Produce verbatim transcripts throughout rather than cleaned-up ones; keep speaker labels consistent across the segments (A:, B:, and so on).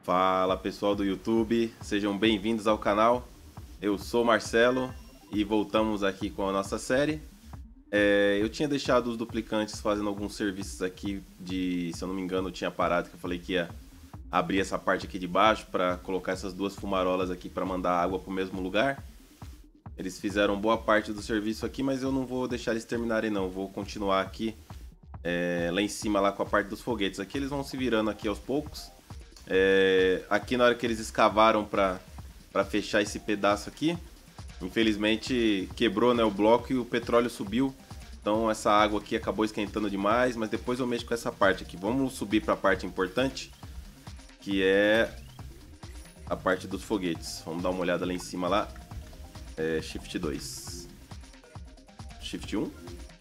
A: Fala pessoal do YouTube, sejam bem-vindos ao canal. Eu sou Marcelo e voltamos aqui com a nossa série. É, eu tinha deixado os duplicantes fazendo alguns serviços aqui de, se eu não me engano, eu tinha parado que eu falei que ia abrir essa parte aqui de baixo para colocar essas duas fumarolas aqui para mandar água para o mesmo lugar. Eles fizeram boa parte do serviço aqui, mas eu não vou deixar eles terminarem não, vou continuar aqui é, lá em cima lá com a parte dos foguetes. Aqui eles vão se virando aqui aos poucos. É, aqui na hora que eles escavaram para para fechar esse pedaço aqui, infelizmente quebrou, né, o bloco e o petróleo subiu. Então essa água aqui acabou esquentando demais, mas depois eu mexo com essa parte aqui. Vamos subir para a parte importante, que é a parte dos foguetes. Vamos dar uma olhada lá em cima lá. É, Shift dois. Shift um.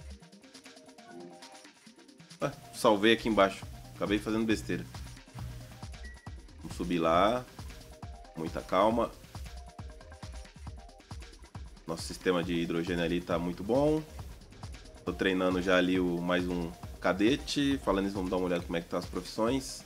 A: Ah, salvei aqui embaixo. Acabei fazendo besteira. Vamos subir lá. Muita calma. Nosso sistema de hidrogênio ali tá muito bom. Tô treinando já ali o mais um cadete. Falando isso, vamos dar uma olhada como é que tá as profissões.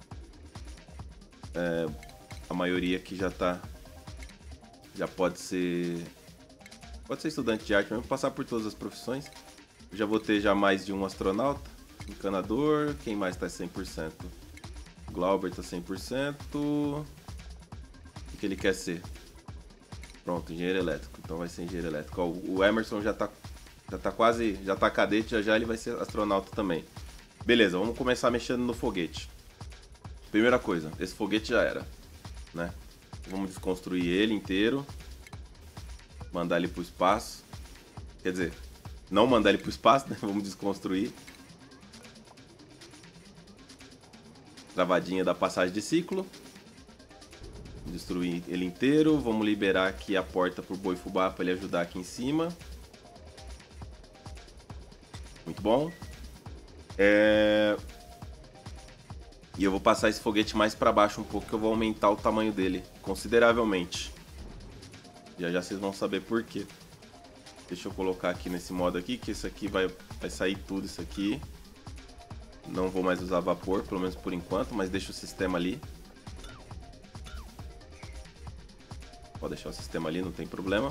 A: É, a maioria aqui já tá... Já pode ser... Pode ser estudante de arte mesmo, passar por todas as profissões. Eu já vou ter já mais de um astronauta. Encanador. Quem mais tá cem por cento? Glauber tá cem por cento. O que ele quer ser? Pronto, engenheiro elétrico. Então vai ser engenheiro elétrico. Ó, o Emerson já tá, já tá quase... Já tá cadete, já já ele vai ser astronauta também. Beleza, vamos começar mexendo no foguete. Primeira coisa, esse foguete já era, né? Vamos desconstruir ele inteiro. Mandar ele pro espaço. Quer dizer, não mandar ele pro espaço, né? Vamos desconstruir. Travadinha da passagem de ciclo. Destruir ele inteiro. Vamos liberar aqui a porta pro boi fubá para ele ajudar aqui em cima. Muito bom. É... E eu vou passar esse foguete mais para baixo um pouco, que eu vou aumentar o tamanho dele consideravelmente. Já já vocês vão saber por quê. Deixa eu colocar aqui nesse modo aqui, que isso aqui vai, vai sair tudo isso aqui. Não vou mais usar vapor, pelo menos por enquanto, mas deixa o sistema ali. Pode deixar o sistema ali, não tem problema.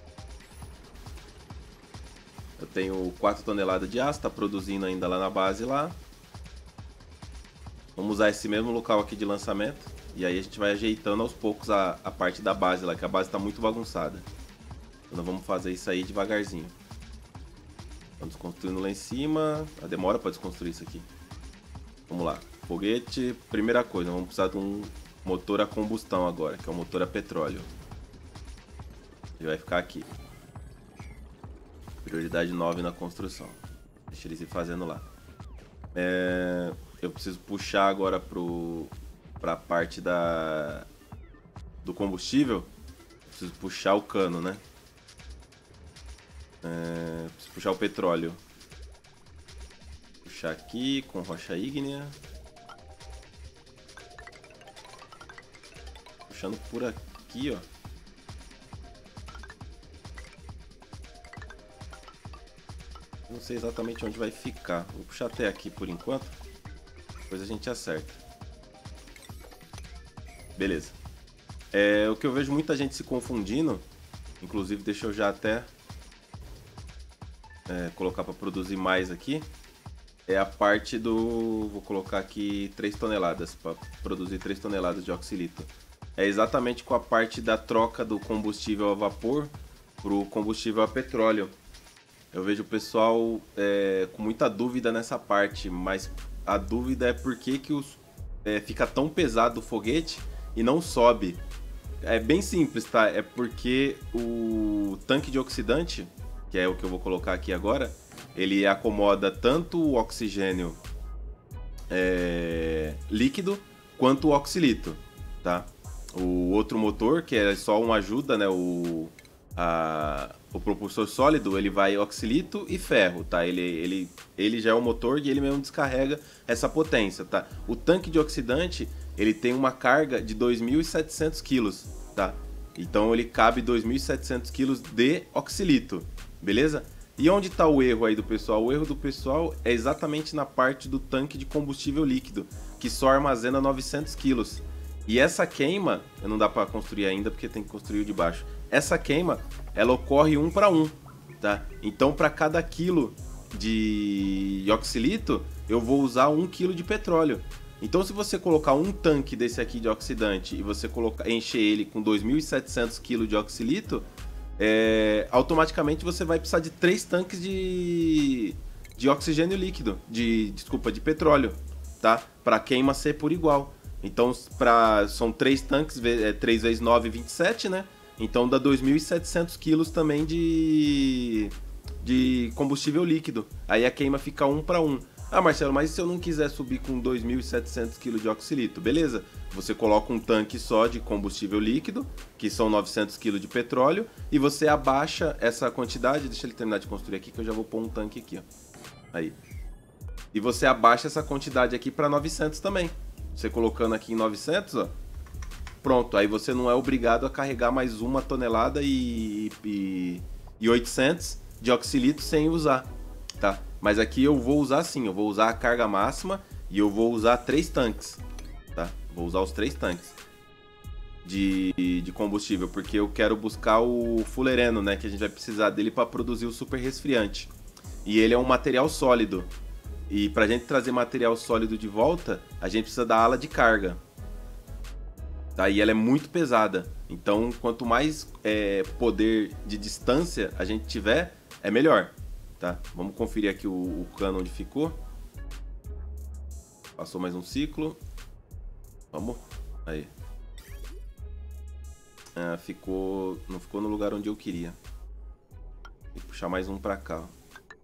A: Eu tenho quatro toneladas de aço, tá produzindo ainda lá na base lá. Vamos usar esse mesmo local aqui de lançamento. E aí a gente vai ajeitando aos poucos a, a parte da base lá, que a base está muito bagunçada. Então nós vamos fazer isso aí devagarzinho. Estamos construindo lá em cima. A demora para desconstruir isso aqui. Vamos lá. Foguete. Primeira coisa, vamos precisar de um motor a combustão agora, que é um motor a petróleo. Ele vai ficar aqui. Prioridade nove na construção. Deixa ele se fazendo lá. É... Eu preciso puxar agora pro... para a parte da... do combustível. Preciso puxar o cano, né? É... Preciso puxar o petróleo. Puxar aqui com rocha ígnea. Puxando por aqui, ó. Não sei exatamente onde vai ficar. Vou puxar até aqui por enquanto. Depois a gente acerta. Beleza. É, o que eu vejo muita gente se confundindo, inclusive deixa eu já até é, colocar para produzir mais aqui, é a parte do... Vou colocar aqui três toneladas, para produzir três toneladas de oxilito. É exatamente com a parte da troca do combustível a vapor para o combustível a petróleo. Eu vejo o pessoal é, com muita dúvida nessa parte, mas a dúvida é por que, que os, é, fica tão pesado o foguete e não sobe. É bem simples, tá? É porque o tanque de oxidante, que é o que eu vou colocar aqui agora, ele acomoda tanto o oxigênio é, líquido quanto o oxilito, tá? O outro motor, que é só uma ajuda, né? O, a, o propulsor sólido, ele vai oxilito e ferro, tá? Ele, ele, ele já é o motor e ele mesmo descarrega essa potência, tá? O tanque de oxidante, ele tem uma carga de dois mil e setecentos quilos, tá? Então ele cabe dois mil e setecentos quilos de oxilito, beleza? E onde está o erro aí do pessoal? O erro do pessoal é exatamente na parte do tanque de combustível líquido, que só armazena novecentos quilos. E essa queima, não dá para construir ainda porque tem que construir o de baixo. Essa queima, ela ocorre um para um, tá? Então, para cada quilo de oxilito, eu vou usar um quilo de petróleo. Então, se você colocar um tanque desse aqui de oxidante e você colocar, encher ele com dois mil e setecentos quilos de oxilito, é, automaticamente você vai precisar de três tanques de, de oxigênio líquido, de desculpa, de petróleo, tá? Para queima ser por igual. Então, pra, são três tanques, é, três vezes nove, vinte e sete, né? Então dá dois mil e setecentos quilos também de, de combustível líquido. Aí a queima fica um para um. Ah, Marcelo, mas e se eu não quiser subir com dois mil e setecentos quilos de oxilito? Beleza, você coloca um tanque só de combustível líquido, que são novecentos quilos de petróleo, e você abaixa essa quantidade. Deixa ele terminar de construir aqui que eu já vou pôr um tanque aqui, ó. Aí. E você abaixa essa quantidade aqui para novecentos também. Você colocando aqui em novecentos, ó. Pronto, aí você não é obrigado a carregar mais uma tonelada e, e, e oitocentos de oxilito sem usar, tá? Mas aqui eu vou usar sim, eu vou usar a carga máxima e eu vou usar três tanques, tá? Vou usar os três tanques de, de combustível, porque eu quero buscar o fulereno, né? Que a gente vai precisar dele para produzir o super resfriante. E ele é um material sólido. E pra gente trazer material sólido de volta, a gente precisa da ala de carga. Tá? E ela é muito pesada. Então, quanto mais é, poder de distância a gente tiver, é melhor. Tá? Vamos conferir aqui o, o cano onde ficou. Passou mais um ciclo. Vamos. Aí. Ah, ficou... Não ficou no lugar onde eu queria. Tem que puxar mais um pra cá, ó.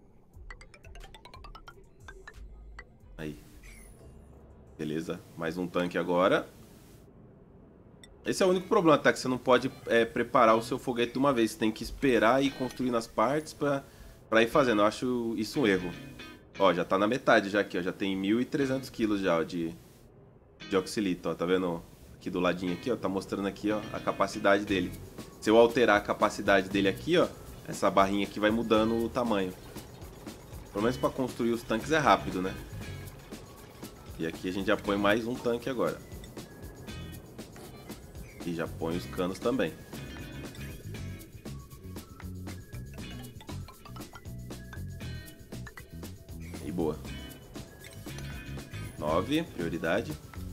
A: Aí. Beleza. Mais um tanque agora. Esse é o único problema, tá? Que você não pode é, preparar o seu foguete de uma vez. Você tem que esperar e ir construindo as partes pra, pra ir fazendo. Eu acho isso um erro. Ó, já tá na metade já aqui, ó. Já tem mil e trezentos quilos já, ó, de, de oxilito, ó. Tá vendo? Aqui do ladinho aqui, ó. Tá mostrando aqui, ó, a capacidade dele. Se eu alterar a capacidade dele aqui, ó, essa barrinha aqui vai mudando o tamanho. Pelo menos pra construir os tanques é rápido, né? E aqui a gente já põe mais um tanque agora. E já põe os canos também. E boa. nove, prioridade.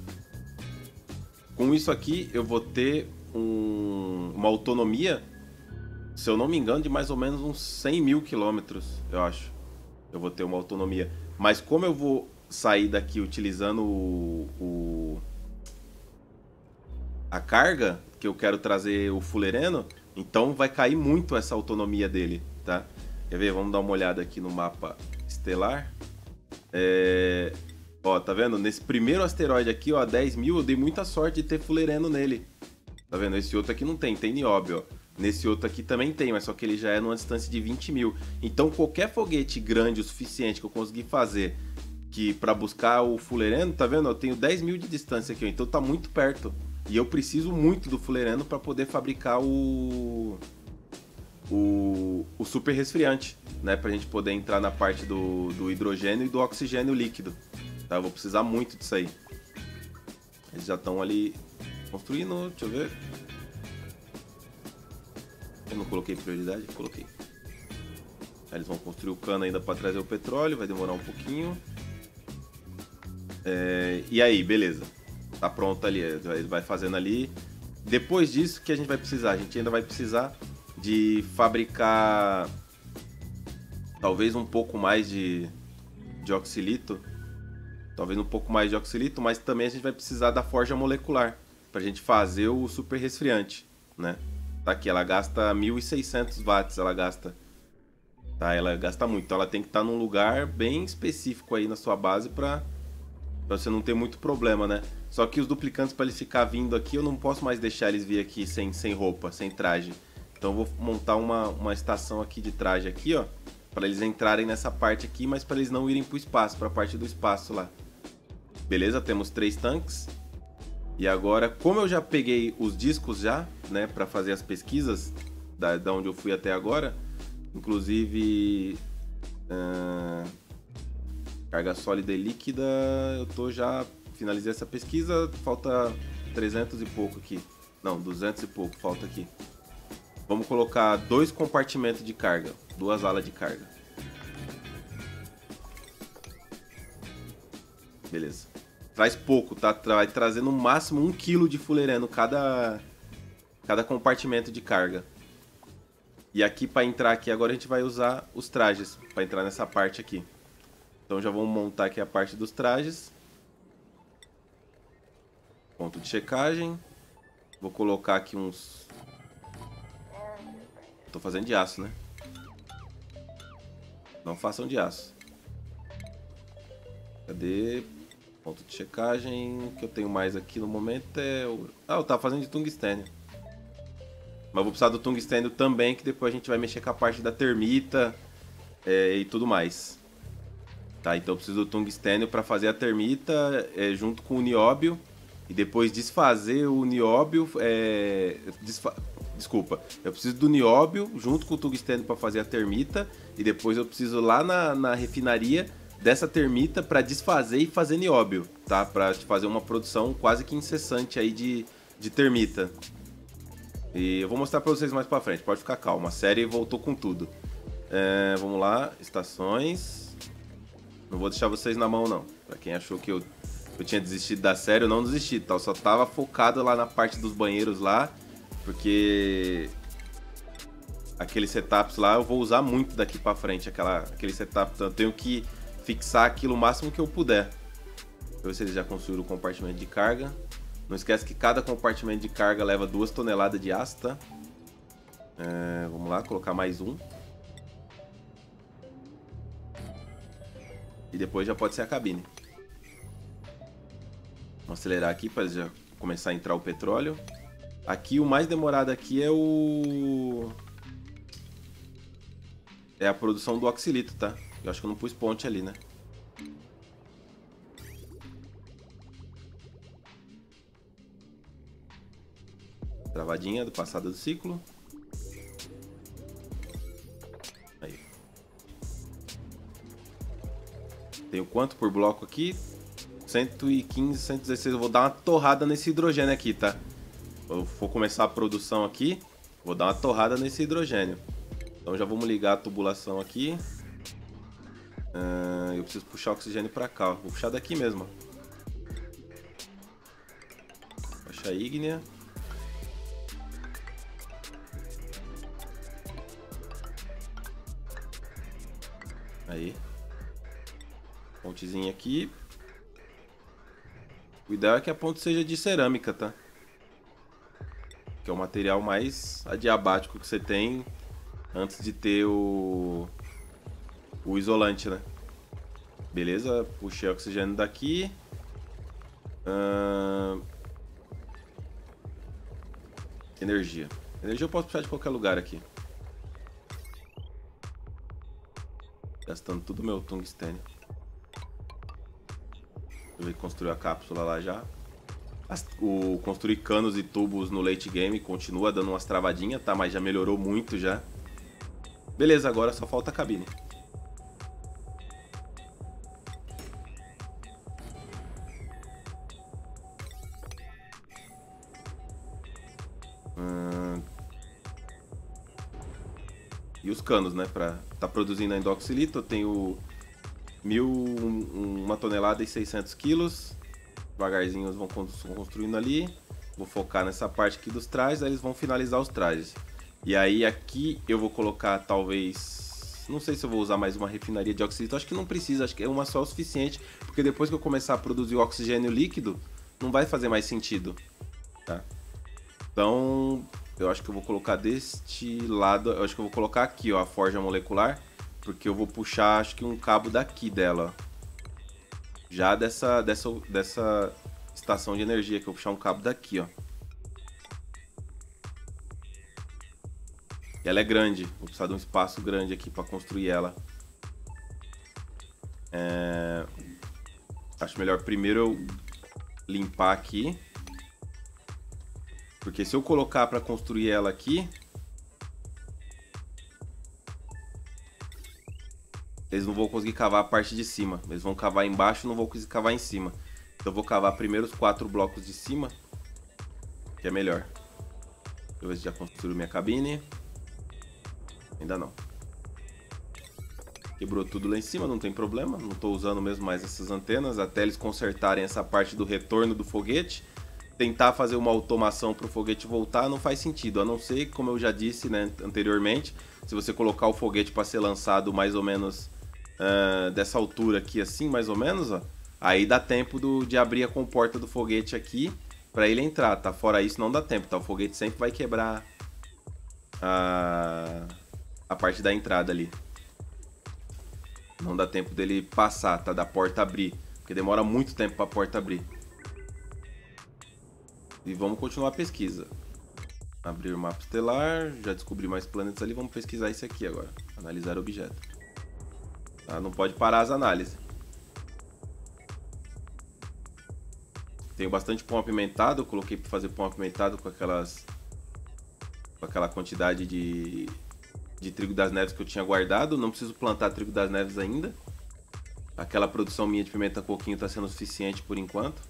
A: Com isso aqui eu vou ter um, uma autonomia, se eu não me engano, de mais ou menos uns cem mil quilômetros, eu acho. Eu vou ter uma autonomia. Mas como eu vou sair daqui utilizando o, o, a carga, que eu quero trazer o fulereno, então vai cair muito essa autonomia dele, tá? Quer ver? Vamos dar uma olhada aqui no mapa estelar. É... Ó, tá vendo? Nesse primeiro asteroide aqui, ó, dez mil, eu dei muita sorte de ter fulereno nele. Tá vendo? Esse outro aqui não tem, tem nióbio, ó. Nesse outro aqui também tem, mas só que ele já é numa distância de vinte mil. Então qualquer foguete grande o suficiente que eu conseguir fazer que para buscar o fulereno, tá vendo? Eu tenho dez mil de distância aqui, ó, então tá muito perto. E eu preciso muito do fulereno para poder fabricar o... o... o super resfriante, né? Pra gente poder entrar na parte do, do hidrogênio e do oxigênio líquido. Tá? Eu vou precisar muito disso aí. Eles já estão ali construindo, deixa eu ver. Eu não coloquei prioridade? Coloquei. Aí eles vão construir o cano ainda para trazer o petróleo, vai demorar um pouquinho. É, e aí, beleza. Tá pronto ali, ele vai fazendo ali. Depois disso, o que a gente vai precisar? A gente ainda vai precisar de fabricar talvez um pouco mais de, de oxilito. Talvez um pouco mais de oxilito, mas também a gente vai precisar da forja molecular pra gente fazer o super resfriante, né? Tá aqui, ela gasta mil e seiscentos watts, ela gasta. Tá, ela gasta muito, então ela tem que estar num lugar bem específico aí na sua base pra, pra você não ter muito problema, né? Só que os duplicantes, para eles ficar vindo aqui, eu não posso mais deixar eles vir aqui sem, sem roupa, sem traje. Então eu vou montar uma, uma estação aqui de traje aqui, ó, para eles entrarem nessa parte aqui, mas para eles não irem pro espaço, para a parte do espaço lá. Beleza, temos três tanques. E agora, como eu já peguei os discos já, né, para fazer as pesquisas da, da onde eu fui até agora, inclusive uh, carga sólida e líquida, eu tô já finalizei essa pesquisa, falta trezentos e pouco aqui. Não, duzentos e pouco, falta aqui. Vamos colocar dois compartimentos de carga, duas alas de carga. Beleza. Traz pouco, tá? Vai trazer no máximo um quilo de fulereno cada, cada compartimento de carga. E aqui, para entrar aqui, agora a gente vai usar os trajes, para entrar nessa parte aqui. Então já vamos montar aqui a parte dos trajes. Ponto de checagem. Vou colocar aqui uns... Tô fazendo de aço, né? Não façam de aço. Cadê? Ponto de checagem. O que eu tenho mais aqui no momento é... O... Ah, eu tava fazendo de tungstênio. Mas vou precisar do tungstênio também, que depois a gente vai mexer com a parte da termita é, e tudo mais. Tá, então eu preciso do tungstênio para fazer a termita é, junto com o nióbio. E depois desfazer o nióbio... É, desfa... Desculpa, eu preciso do nióbio junto com o tungstênio para fazer a termita. E depois eu preciso lá na, na refinaria dessa termita para desfazer e fazer nióbio. Tá, para fazer uma produção quase que incessante aí de, de termita. E eu vou mostrar pra vocês mais pra frente, pode ficar calmo, a série voltou com tudo. É, vamos lá, estações. Não vou deixar vocês na mão não. Pra quem achou que eu, eu tinha desistido da série, eu não desisti, tá? Eu só tava focado lá na parte dos banheiros lá. Porque... aqueles setups lá eu vou usar muito daqui pra frente, aquela, aquele setup. Então eu tenho que fixar aquilo o máximo que eu puder. Deixa eu ver se eles já construíram o compartimento de carga. Não esquece que cada compartimento de carga leva duas toneladas de aço, tá? É, vamos lá, colocar mais um. E depois já pode ser a cabine. Vamos acelerar aqui para já começar a entrar o petróleo. Aqui o mais demorado aqui é o... É a produção do oxilito, tá? Eu acho que eu não pus ponte ali, né? Travadinha do passado do ciclo. Aí. Tenho quanto por bloco aqui? cento e quinze, cento e dezesseis. Eu vou dar uma torrada nesse hidrogênio aqui, tá? Eu vou começar a produção aqui. Vou dar uma torrada nesse hidrogênio. Então já vamos ligar a tubulação aqui. Uh, eu preciso puxar o oxigênio pra cá, ó. Vou puxar daqui mesmo. Baixa a ígnea. Aí. Pontezinha aqui. O ideal é que a ponte seja de cerâmica, tá? Que é o material mais adiabático que você tem antes de ter o, o isolante, né? Beleza, puxei o oxigênio daqui. Uh... Energia. Energia eu posso puxar de qualquer lugar aqui. Gastando tudo meu tungstênio. Eu vou construir a cápsula lá já. As, o construir canos e tubos no late game continua dando umas travadinhas, tá? Mas já melhorou muito já. Beleza, agora só falta a cabine. Hum... E os canos, né? Pra tá produzindo ainda oxilito, eu tenho mil, uma tonelada e seiscentos quilos. Devagarzinho eles vão construindo ali. Vou focar nessa parte aqui dos trajes, aí eles vão finalizar os trajes. E aí aqui eu vou colocar talvez... Não sei se eu vou usar mais uma refinaria de oxilito, acho que não precisa, acho que é uma só o suficiente. Porque depois que eu começar a produzir o oxigênio líquido, não vai fazer mais sentido, tá? Então, eu acho que eu vou colocar deste lado, eu acho que eu vou colocar aqui, ó, a forja molecular. Porque eu vou puxar, acho que um cabo daqui dela. Já dessa, dessa, dessa estação de energia, que eu vou puxar um cabo daqui, ó. E ela é grande, vou precisar de um espaço grande aqui para construir ela. É... Acho melhor primeiro eu limpar aqui. Porque se eu colocar para construir ela aqui, eles não vão conseguir cavar a parte de cima. Eles vão cavar embaixo e não vão conseguir cavar em cima. Então eu vou cavar primeiro os quatro blocos de cima. que é melhor. Deixa eu ver se já construiu minha cabine. Ainda não. Quebrou tudo lá em cima, não tem problema. Não estou usando mesmo mais essas antenas até eles consertarem essa parte do retorno do foguete. Tentar fazer uma automação para o foguete voltar não faz sentido, a não ser, como eu já disse, né, anteriormente, se você colocar o foguete para ser lançado mais ou menos uh, dessa altura aqui, assim, mais ou menos, ó, aí dá tempo do, de abrir a comporta do foguete aqui para ele entrar, tá? Fora isso não dá tempo, tá? O foguete sempre vai quebrar a, a parte da entrada ali. Não dá tempo dele passar, tá? Da porta abrir, porque demora muito tempo para a porta abrir. E vamos continuar a pesquisa. Abrir o mapa estelar, já descobri mais planetas ali, vamos pesquisar isso aqui agora. Analisar objeto. Tá? Não pode parar as análises. Tenho bastante pão apimentado, eu coloquei para fazer pão apimentado com aquelas... com aquela quantidade de... de trigo das neves que eu tinha guardado. Não preciso plantar trigo das neves ainda. Aquela produção minha de pimenta coquinho está sendo suficiente por enquanto.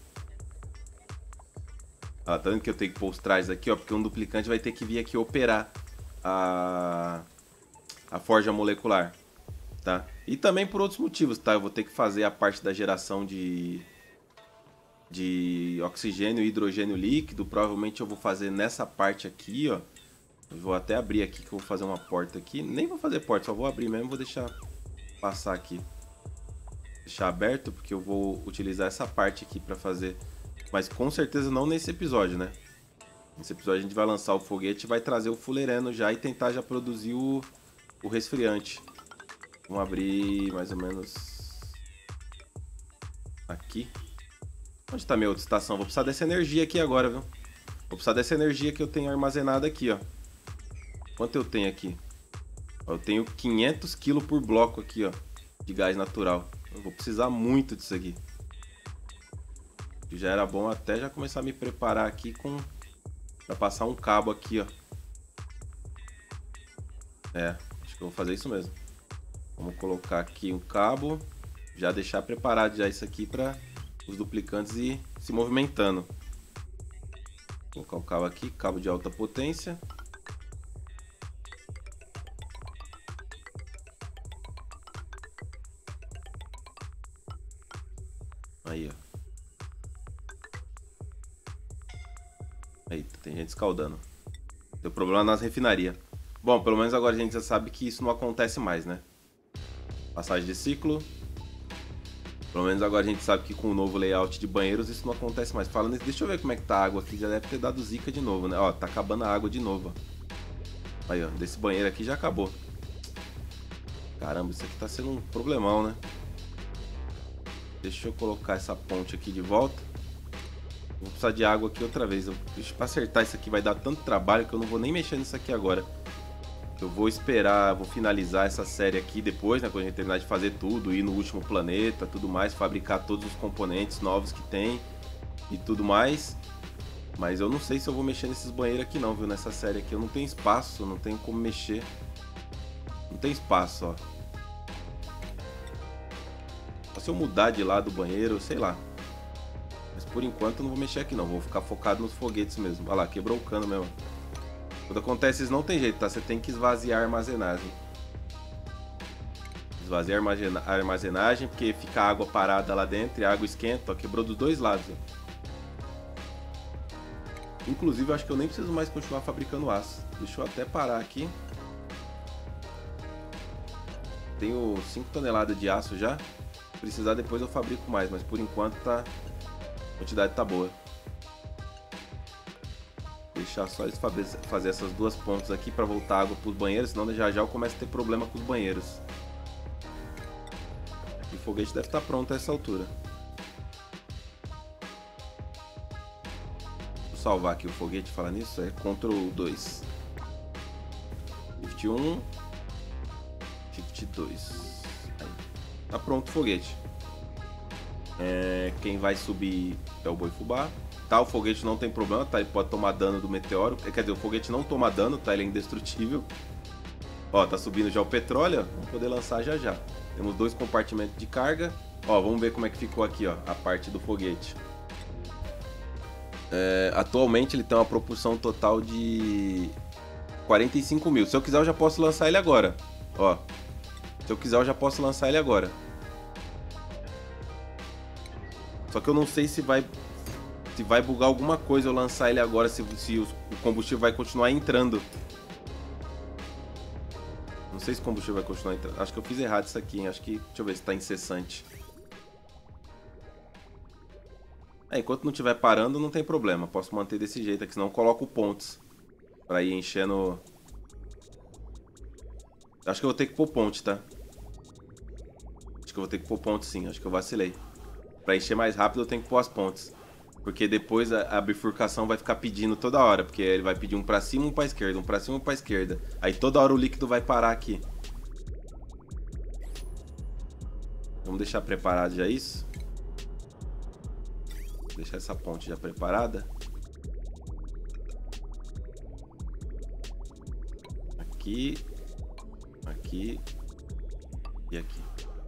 A: Ah, tá vendo que eu tenho que pôr os trajes aqui, ó, porque um duplicante vai ter que vir aqui operar a, a forja molecular, tá? E também por outros motivos, tá? Eu vou ter que fazer a parte da geração de, de oxigênio e hidrogênio líquido. Provavelmente eu vou fazer nessa parte aqui, ó. Eu vou até abrir aqui, que eu vou fazer uma porta aqui. Nem vou fazer porta, só vou abrir mesmo, vou deixar passar aqui. Deixar aberto, porque eu vou utilizar essa parte aqui para fazer... Mas com certeza não nesse episódio, né? Nesse episódio a gente vai lançar o foguete e vai trazer o fulereno já e tentar já produzir o, o resfriante. Vamos abrir mais ou menos aqui. Onde está minha outra estação? Vou precisar dessa energia aqui agora, viu? Vou precisar dessa energia que eu tenho armazenada aqui, ó. Quanto eu tenho aqui? Eu tenho quinhentos quilos por bloco aqui, ó, de gás natural. Eu vou precisar muito disso aqui. Já era bom até já começar a me preparar aqui com para passar um cabo aqui, ó. É, acho que eu vou fazer isso mesmo. Vamos colocar aqui um cabo, já deixar preparado já isso aqui para os duplicantes ir se movimentando. Vou colocar o cabo aqui, cabo de alta potência. Aí, ó. Eita, tem gente escaldando. Deu problema nas refinarias. Bom, pelo menos agora a gente já sabe que isso não acontece mais, né? Passagem de ciclo. Pelo menos agora a gente sabe que com o novo layout de banheiros isso não acontece mais. Falando nisso, deixa eu ver como é que tá a água aqui. Já deve ter dado zica de novo, né? Ó, tá acabando a água de novo, ó. Aí, ó, desse banheiro aqui já acabou. Caramba, isso aqui tá sendo um problemão, né? Deixa eu colocar essa ponte aqui de volta. Vou precisar de água aqui outra vez. Eu, pra acertar isso aqui vai dar tanto trabalho que eu não vou nem mexer nisso aqui agora. Eu vou esperar, vou finalizar essa série aqui depois, né? Quando a gente terminar de fazer tudo, ir no último planeta, tudo mais, fabricar todos os componentes novos que tem e tudo mais. Mas eu não sei se eu vou mexer nesses banheiros aqui não, viu? Nessa série aqui eu não tenho espaço, não tenho como mexer. Não tem espaço, ó. Só se eu mudar de lado do banheiro, sei lá. Mas por enquanto eu não vou mexer aqui não, vou ficar focado nos foguetes mesmo. Olha lá, quebrou o cano mesmo. Quando acontece isso não tem jeito, tá? Você tem que esvaziar a armazenagem. Esvaziar a armazenagem, porque fica água parada lá dentro e a água esquenta, ó. Quebrou dos dois lados, ó. Inclusive eu acho que eu nem preciso mais continuar fabricando aço. Deixa eu até parar aqui. Tenho cinco toneladas de aço já. Se precisar depois eu fabrico mais, mas por enquanto tá... a quantidade tá boa. Deixar só eles fazer essas duas pontas aqui para voltar água para os banheiros, senão já já eu começo a ter problema com os banheiros. E o foguete deve estar pronto a essa altura. Vou salvar aqui o foguete, falar nisso, é control dois. Shift um. Shift dois. Aí. Tá pronto o foguete. É, quem vai subir é o boi fubá. Tá, o foguete não tem problema, tá? Ele pode tomar dano do meteoro. Quer dizer, o foguete não toma dano, tá? Ele é indestrutível. Ó, tá subindo já o petróleo. Vamos poder lançar já já. Temos dois compartimentos de carga. Ó, vamos ver como é que ficou aqui, ó, a parte do foguete. É, atualmente ele tem uma propulsão total de quarenta e cinco mil. Se eu quiser eu já posso lançar ele agora. Ó, se eu quiser eu já posso lançar ele agora. Só que eu não sei se vai se vai bugar alguma coisa eu lançar ele agora, se, se o combustível vai continuar entrando. Não sei se o combustível vai continuar entrando. Acho que eu fiz errado isso aqui, hein? Acho que... Deixa eu ver se tá incessante. É, enquanto não estiver parando, não tem problema. Posso manter desse jeito aqui, senão eu coloco pontes. Pra ir enchendo... Acho que eu vou ter que pôr ponte, tá? Acho que eu vou ter que pôr ponte sim, acho que eu vacilei. Pra encher mais rápido eu tenho que pôr as pontes. Porque depois a, a bifurcação vai ficar pedindo toda hora. Porque ele vai pedir um pra cima, um pra esquerda, um pra cima, um pra esquerda. Aí toda hora o líquido vai parar aqui. Vamos deixar preparado já isso. Vou deixar essa ponte já preparada. Aqui. Aqui. E aqui.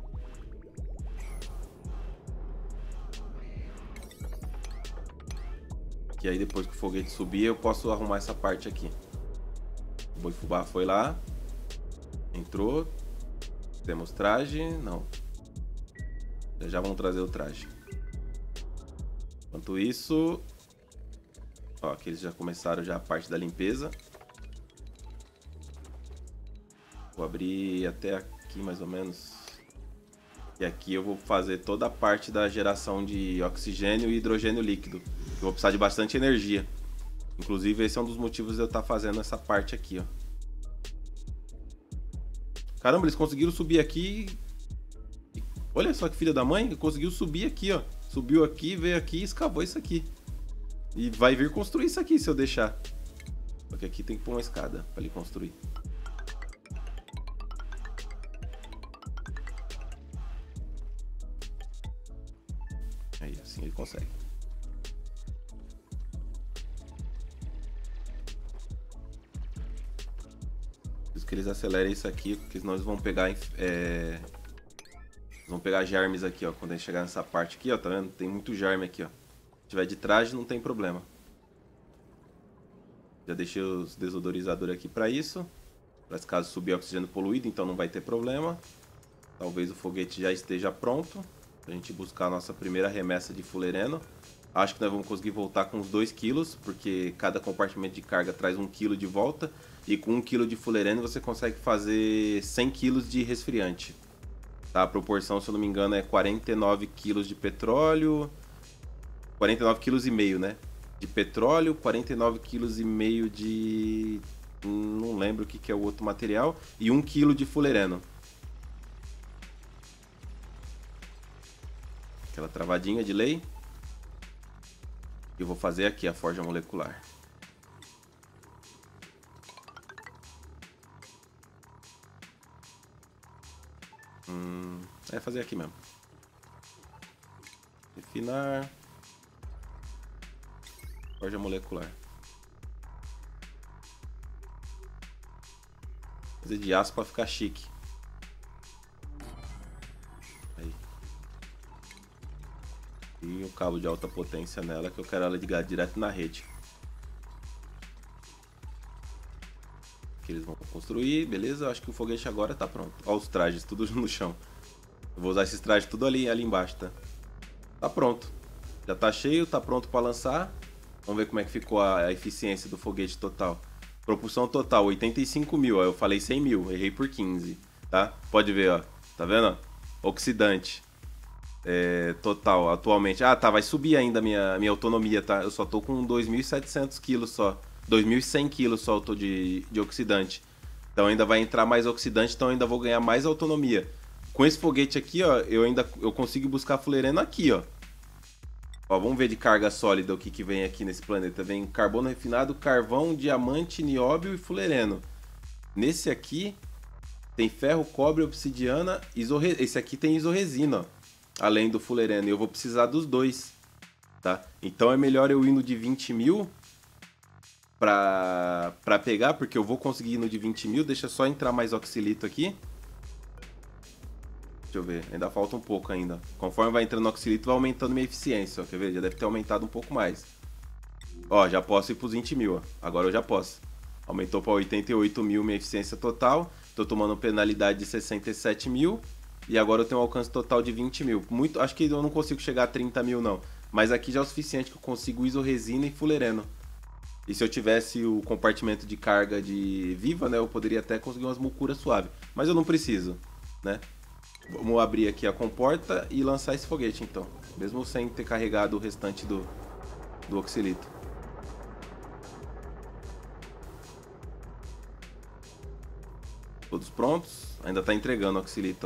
A: E aí depois que o foguete subir, eu posso arrumar essa parte aqui. O boi fubá foi lá. Entrou. Temos traje. Não. Já, já vamos trazer o traje. Enquanto isso... Ó, aqui eles já começaram já a parte da limpeza. Vou abrir até aqui mais ou menos. E aqui eu vou fazer toda a parte da geração de oxigênio e hidrogênio líquido. Eu vou precisar de bastante energia. Inclusive esse é um dos motivos de eu estar fazendo essa parte aqui, ó. Caramba, eles conseguiram subir aqui. Olha só que filha da mãe, conseguiu subir aqui, ó. Subiu aqui, veio aqui e escavou isso aqui. E vai vir construir isso aqui se eu deixar. Porque aqui tem que pôr uma escada para ele construir. Aí, assim ele consegue. Preciso que eles acelerem isso aqui, porque senão eles vão pegar... É... Eles vão pegar germes aqui, ó. Quando a gente chegar nessa parte aqui, ó, tá vendo? Tem muito germe aqui, ó. Se tiver de traje, não tem problema. Já deixei os desodorizadores aqui pra isso. Pra esse caso subir oxigênio poluído, então não vai ter problema. Talvez o foguete já esteja pronto. Pra gente buscar a nossa primeira remessa de fulereno. Acho que nós vamos conseguir voltar com uns dois quilos, porque cada compartimento de carga traz um quilo de volta. E com um quilo de fulereno você consegue fazer cem quilos de resfriante. Tá? A proporção, se eu não me engano, é quarenta e nove quilos de petróleo. quarenta e nove quilos e meio, né? De petróleo, quarenta e nove quilos e meio de... Não lembro o que, que é o outro material. E um quilo de fulereno. Aquela travadinha de lei. Eu vou fazer aqui a forja molecular. Hum, é fazer aqui mesmo. Refinar. Forja molecular. Fazer de aço para ficar chique. Aí. E o cabo de alta potência nela, que eu quero ela ligar direto na rede. Aqui eles vão construir, beleza? Eu acho que o foguete agora tá pronto. Olha os trajes, tudo no chão. Eu vou usar esses trajes tudo ali, ali embaixo, tá? Tá pronto. Já tá cheio, tá pronto para lançar. Vamos ver como é que ficou a, a eficiência do foguete total. Propulsão total, oitenta e cinco mil. Ó, eu falei cem mil, errei por quinze, tá? Pode ver, ó. Tá vendo? Oxidante. É, total, atualmente. Ah, tá, vai subir ainda a minha, minha autonomia, tá? Eu só tô com dois mil e setecentos quilos só. dois mil e cem quilos só eu tô de, de oxidante. Então ainda vai entrar mais oxidante, então ainda vou ganhar mais autonomia. Com esse foguete aqui, ó, eu ainda eu consigo buscar fulereno aqui, ó. Ó, vamos ver de carga sólida o que, que vem aqui nesse planeta. Vem carbono refinado, carvão, diamante, nióbio e fulereno. Nesse aqui tem ferro, cobre, obsidiana, isorre... esse aqui tem isorresina, ó, além do fulereno. E eu vou precisar dos dois, tá? Então é melhor eu ir no de vinte mil pra, pra pegar, porque eu vou conseguir ir no de vinte mil. Deixa só entrar mais oxilito aqui. Deixa eu ver, ainda falta um pouco ainda. Conforme vai entrando oxilito, vai aumentando minha eficiência, ó. Quer ver? Já deve ter aumentado um pouco mais. Ó, já posso ir pros vinte mil, ó. Agora eu já posso. Aumentou pra oitenta e oito mil minha eficiência total. Tô tomando penalidade de sessenta e sete mil. E agora eu tenho um alcance total de vinte mil. Muito, acho que eu não consigo chegar a trinta mil, não. Mas aqui já é o suficiente que eu consigo isorresina e fulereno. E se eu tivesse o compartimento de carga de viva, né? Eu poderia até conseguir umas mucuras suaves. Mas eu não preciso, né? Vamos abrir aqui a comporta e lançar esse foguete, então. Mesmo sem ter carregado o restante do, do oxilito. Todos prontos. Ainda tá entregando o oxilito.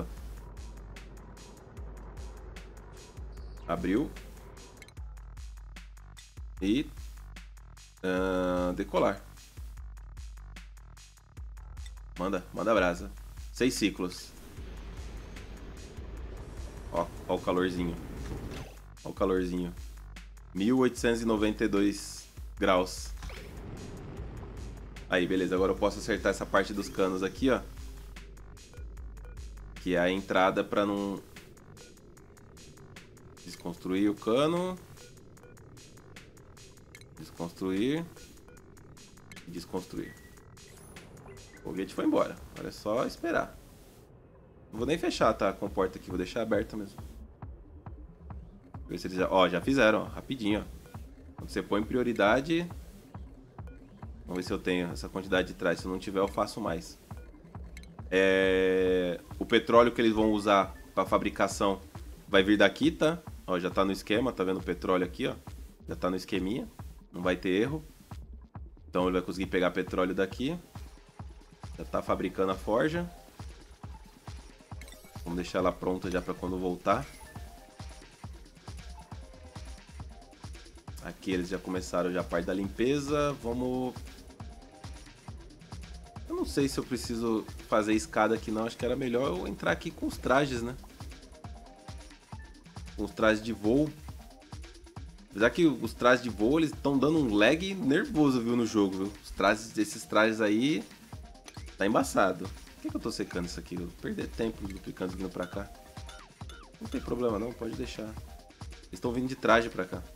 A: Abriu. E... Uh, decolar. Manda, manda brasa. Seis ciclos. Ó, ó o calorzinho. Ó o calorzinho. mil oitocentos e noventa e dois graus. Aí, beleza. Agora eu posso acertar essa parte dos canos aqui, ó. Que é a entrada pra não... Desconstruir o cano. Desconstruir. E desconstruir. O foguete foi embora. Agora é só esperar. Não vou nem fechar, tá? A comporta aqui. Vou deixar aberta mesmo. Ver se eles já... Ó, já fizeram, ó. Rapidinho, ó. Quando você põe prioridade... Vamos ver se eu tenho essa quantidade de trás. Se eu não tiver, eu faço mais. É... O petróleo que eles vão usar para fabricação vai vir daqui, tá? Ó, já tá no esquema, tá vendo o petróleo aqui, ó? Já tá no esqueminha. Não vai ter erro. Então ele vai conseguir pegar petróleo daqui. Já tá fabricando a forja. Vamos deixar ela pronta já para quando voltar. Aqui eles já começaram já a parte da limpeza. Vamos... Eu não sei se eu preciso fazer escada aqui não. Acho que era melhor eu entrar aqui com os trajes, né? Com os trajes de voo. Apesar que os trajes de voo, eles estão dando um lag nervoso, viu, no jogo, viu? Os trajes, esses trajes aí... Tá embaçado. Por que, que eu tô secando isso aqui? Eu vou perder tempo duplicando vindo pra cá. Não tem problema não, pode deixar. Eles estão vindo de traje pra cá.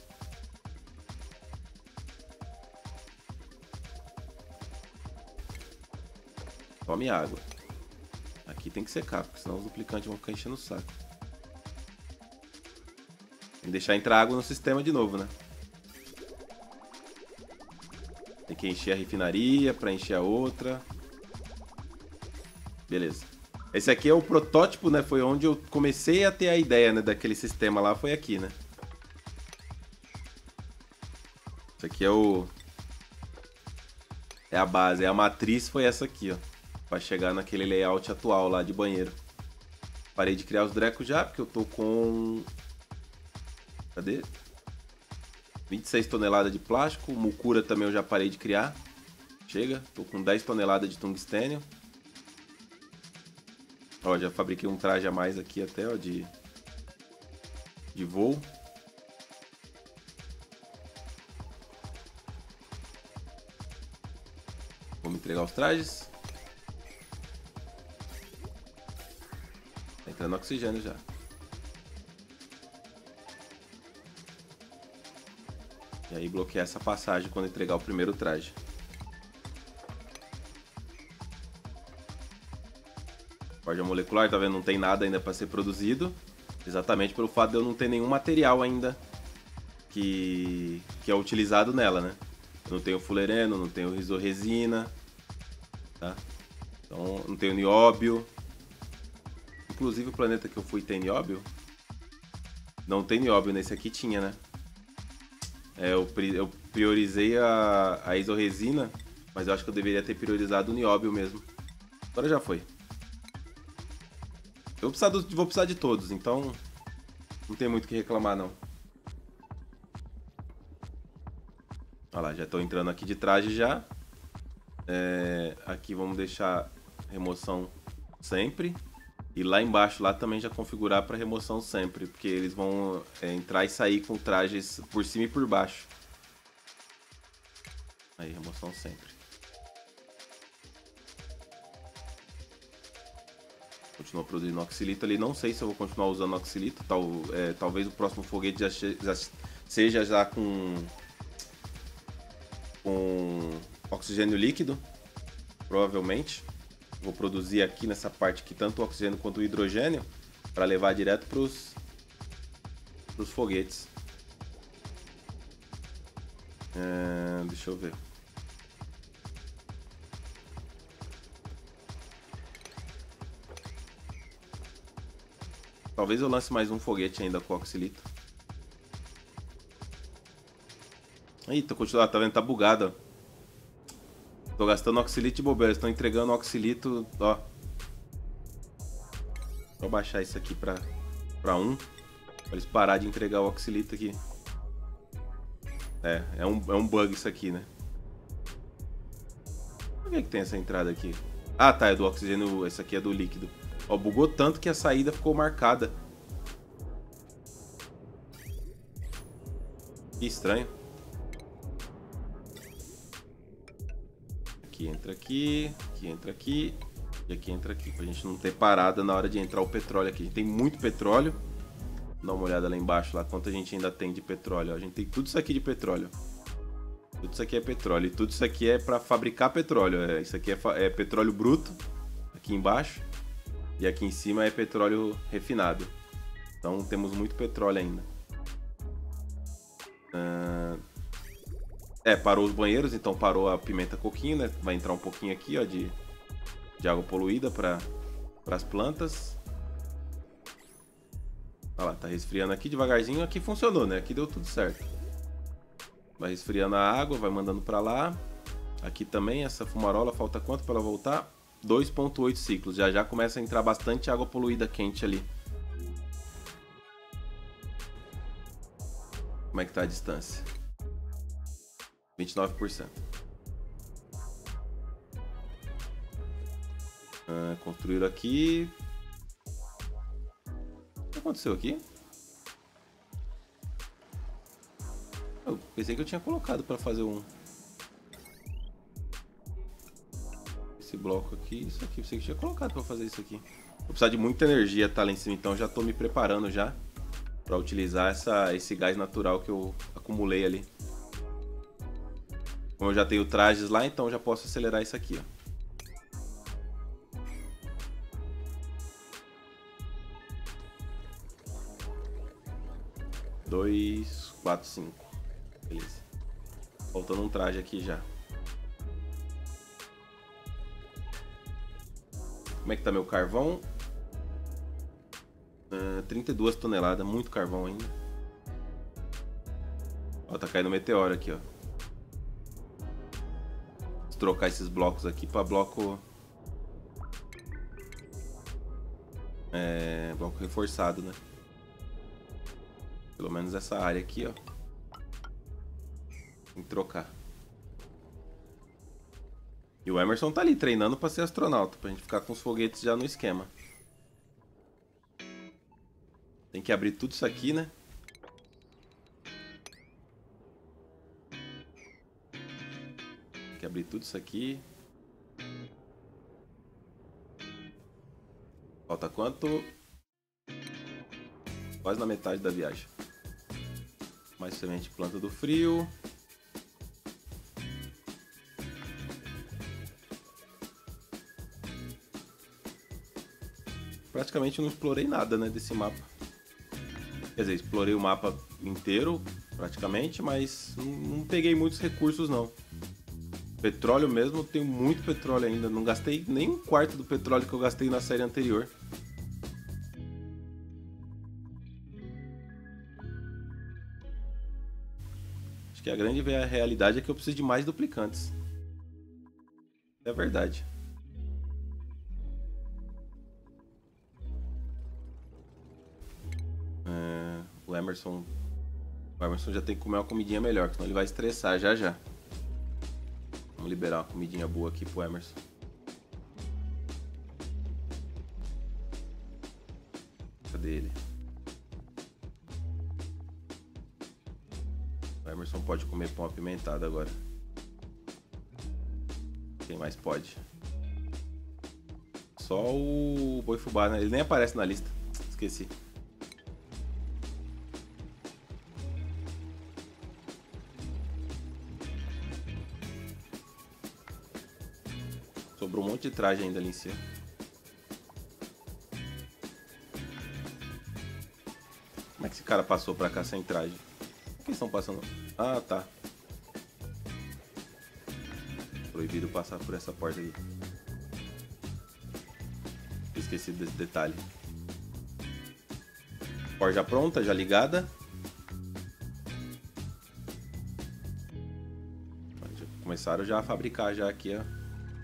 A: Tome água. Aqui tem que secar, porque senão os duplicantes vão ficar enchendo o saco. Tem que deixar entrar água no sistema de novo, né? Tem que encher a refinaria pra encher a outra. Beleza. Esse aqui é o protótipo, né? Foi onde eu comecei a ter a ideia, né? Daquele sistema lá, foi aqui, né? Esse aqui é o... É a base, é a matriz foi essa aqui, ó. Pra chegar naquele layout atual lá de banheiro. Parei de criar os drecos já, porque eu tô com... Cadê? vinte e seis toneladas de plástico. Mucura também eu já parei de criar. Chega, tô com dez toneladas de tungstênio. Ó, já fabriquei um traje a mais aqui até, ó, de... De voo. Vamos entregar os trajes. Tá entrando oxigênio já. E aí bloquear essa passagem quando entregar o primeiro traje. Forja molecular, tá vendo? Não tem nada ainda para ser produzido. Exatamente pelo fato de eu não ter nenhum material ainda que, que é utilizado nela, né? Eu não tenho fulereno, não tenho isorresina, tá? Então, não tenho nióbio. Inclusive o planeta que eu fui tem nióbio? Não tem nióbio, nesse aqui tinha, né? É, eu, eu priorizei a, a isorresina, mas eu acho que eu deveria ter priorizado o nióbio mesmo. Agora já foi. Eu vou precisar, do, vou precisar de todos, então não tem muito o que reclamar, não. Olha lá, já estou entrando aqui de traje já. É, aqui vamos deixar remoção sempre. E lá embaixo, lá também já configurar para remoção sempre, porque eles vão é, entrar e sair com trajes por cima e por baixo. Aí, remoção sempre. Continua produzindo oxilito ali. Não sei se eu vou continuar usando oxilito. Tal, é, talvez o próximo foguete já, já seja já com com oxigênio líquido, provavelmente. Vou produzir aqui nessa parte aqui tanto o oxigênio quanto o hidrogênio para levar direto para os foguetes. É, deixa eu ver. Talvez eu lance mais um foguete ainda com oxilito. Eita, continua, tá vendo? Tá bugado. Tô gastando oxilito de bobeira. Estão entregando oxilito, ó. Vou baixar isso aqui pra, pra um. Pra eles parar de entregar o oxilito aqui. É, é um, é um bug isso aqui, né? Por que que tem essa entrada aqui? Ah, tá, é do oxigênio. Esse aqui é do líquido. Ó, bugou tanto que a saída ficou marcada. Que estranho. Aqui entra aqui, aqui entra aqui e aqui entra aqui, pra gente não ter parada na hora de entrar o petróleo aqui. A gente tem muito petróleo. Dá uma olhada lá embaixo, lá quanto a gente ainda tem de petróleo. A gente tem tudo isso aqui de petróleo. Tudo isso aqui é petróleo. E tudo isso aqui é para fabricar petróleo. É, isso aqui é, é petróleo bruto, aqui embaixo. E aqui em cima é petróleo refinado. Então temos muito petróleo ainda. Uh... É, parou os banheiros, então parou a pimenta coquinho, né? Vai entrar um pouquinho aqui, ó, de, de água poluída para as plantas. Olha lá, tá resfriando aqui devagarzinho. Aqui funcionou, né? Aqui deu tudo certo. Vai resfriando a água, vai mandando para lá. Aqui também, essa fumarola, falta quanto para ela voltar? dois ponto oito ciclos. Já já começa a entrar bastante água poluída quente ali. Como é que tá a distância? vinte e nove por cento. Ah, construíram aqui. O que aconteceu aqui? Eu pensei que eu tinha colocado para fazer um... Esse bloco aqui, isso aqui. Eu pensei que eu tinha colocado para fazer isso aqui. Vou precisar de muita energia, tá lá em cima, então já tô me preparando já para utilizar essa, esse gás natural que eu acumulei ali. Como eu já tenho trajes lá, então já posso acelerar isso aqui, ó. dois, quatro, cinco. Beleza. Faltando um traje aqui já. Como é que tá meu carvão? Uh, trinta e duas toneladas, muito carvão ainda. Ó, tá caindo meteoro aqui, ó. Vou trocar esses blocos aqui para bloco... É... bloco reforçado, né? Pelo menos essa área aqui, ó. Tem que trocar. E o Emerson tá ali treinando para ser astronauta, pra gente ficar com os foguetes já no esquema. Tem que abrir tudo isso aqui, né? Tem que abrir tudo isso aqui. Falta quanto? Quase na metade da viagem. Mais semente planta do frio. Praticamente não explorei nada, né, desse mapa. Quer dizer, explorei o mapa inteiro, praticamente, mas não, não peguei muitos recursos, não. Petróleo mesmo, eu tenho muito petróleo ainda. Não gastei nem um quarto do petróleo que eu gastei na série anterior. Acho que a grande realidade é que eu preciso de mais duplicantes. É verdade. É, o Emerson... O Emerson já tem que comer uma comidinha melhor, senão ele vai estressar já já. Vamos liberar uma comidinha boa aqui pro Emerson. Cadê ele? O Emerson pode comer pão apimentado agora. Quem mais pode? Só o boi fubá, né? Ele nem aparece na lista. Esqueci. Sobrou um monte de traje ainda ali em cima. Como é que esse cara passou pra cá sem traje? Por que eles estão passando? Ah, tá. Proibido passar por essa porta aí. Esqueci desse detalhe. Forja pronta, já ligada. Começaram já a fabricar já aqui, ó.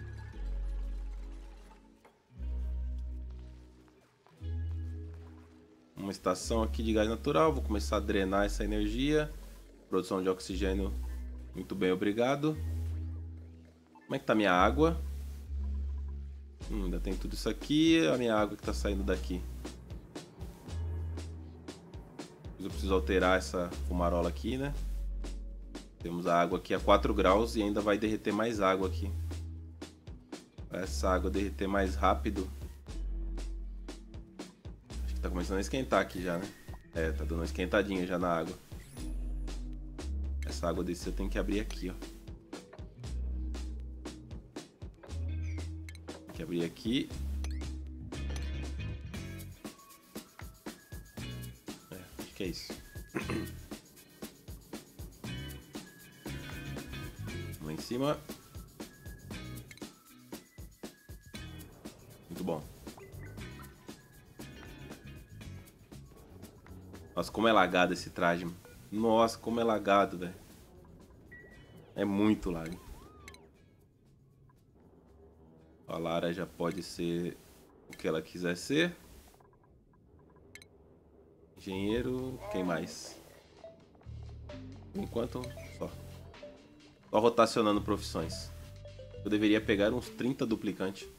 A: Uma estação aqui de gás natural. Vou começar a drenar essa energia. Produção de oxigênio. Muito bem, obrigado. Como é que tá minha água? Hum, ainda tem tudo isso aqui. A minha água que tá saindo daqui. Eu preciso alterar essa fumarola aqui, né? Temos a água aqui a quatro graus e ainda vai derreter mais água aqui. Para essa água derreter mais rápido. Acho que tá começando a esquentar aqui já, né? É, tá dando uma esquentadinha já na água. Essa água desse eu tenho que abrir aqui, ó. Tem que abrir aqui. É, acho que é isso. Lá em cima. Muito bom. Nossa, como é lagado esse traje. Nossa, como é lagado, velho. É muito lag. A Lara já pode ser o que ela quiser ser. Engenheiro, quem mais? Por enquanto, só. Só rotacionando profissões. Eu deveria pegar uns trinta duplicantes.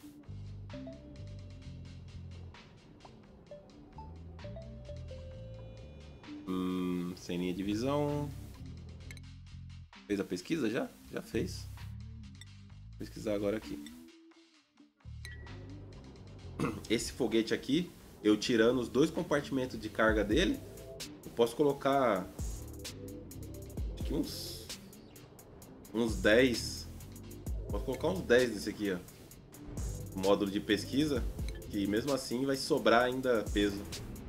A: Hum, sem linha de visão. Fez a pesquisa já? Já fez. Vou pesquisar agora aqui. Esse foguete aqui, eu tirando os dois compartimentos de carga dele, eu posso colocar aqui uns uns dez. Posso colocar uns dez desse aqui, ó. Módulo de pesquisa, que mesmo assim vai sobrar ainda peso.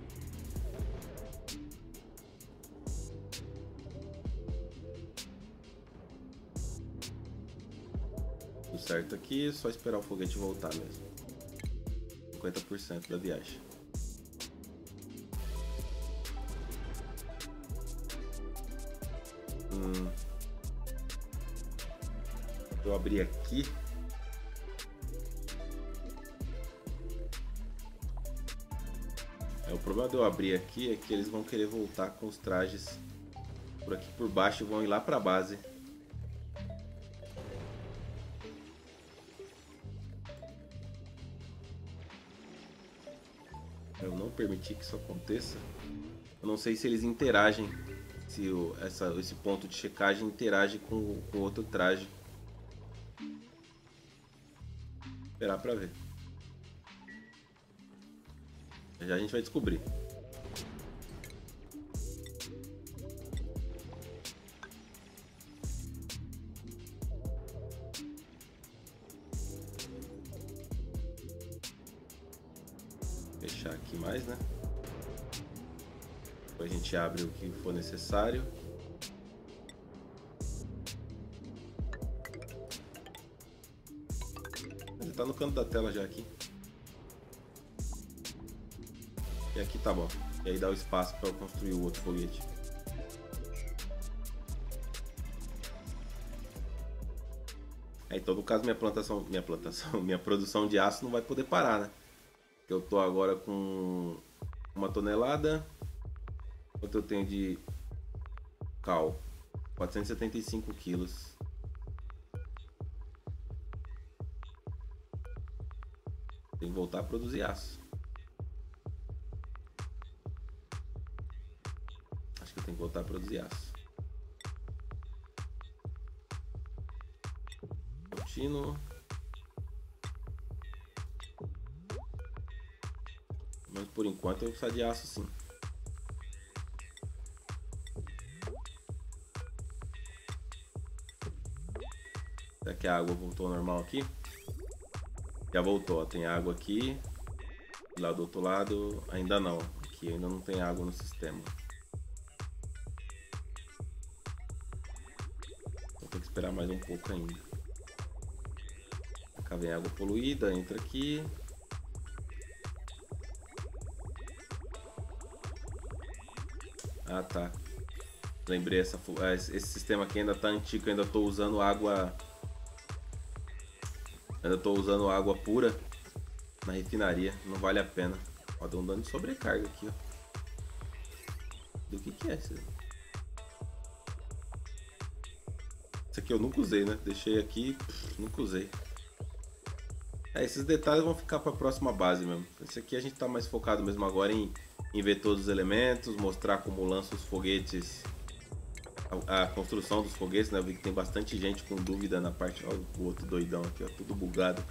A: Tudo certo aqui, só esperar o foguete voltar mesmo. cinquenta por cento da viagem. Hum. Eu abri aqui. É, o problema de eu abrir aqui é que eles vão querer voltar com os trajes por aqui por baixo e vão ir lá para a base. Eu não permiti que isso aconteça. Eu não sei se eles interagem, se o, essa, esse ponto de checagem interage com o outro traje. Esperar pra ver. Já a gente vai descobrir. Fechar aqui mais, né? Depois a gente abre o que for necessário. Ele tá no canto da tela já aqui. E aqui tá bom. E aí dá o espaço para eu construir o outro foguete. É, então no caso minha plantação, minha plantação, minha produção de aço não vai poder parar, né? Eu tô agora com uma tonelada. Quanto eu tenho de cal? quatrocentos e setenta e cinco quilos. Tem que voltar a produzir aço. Acho que eu tenho que voltar a produzir aço. Contínuo. Mas por enquanto eu vou precisar de aço sim. Será que a água voltou ao normal aqui? Já voltou, ó. Tem água aqui. Lá do outro lado, ainda não. Aqui ainda não tem água no sistema. Vou ter que esperar mais um pouco ainda. Cá vem água poluída, entra aqui. Ah, tá. Lembrei, essa, esse sistema aqui ainda tá antigo, ainda tô usando água... Ainda tô usando água pura na refinaria, não vale a pena. Ó, deu um dano de sobrecarga aqui, ó. Do que que é isso? Isso aqui eu nunca usei, né? Deixei aqui, pff, nunca usei. É, esses detalhes vão ficar para a próxima base mesmo. Esse aqui a gente tá mais focado mesmo agora em, em ver todos os elementos, mostrar como lança os foguetes, a, a construção dos foguetes, né? Eu vi que tem bastante gente com dúvida na parte... Ó, o outro doidão aqui, ó, tudo bugado.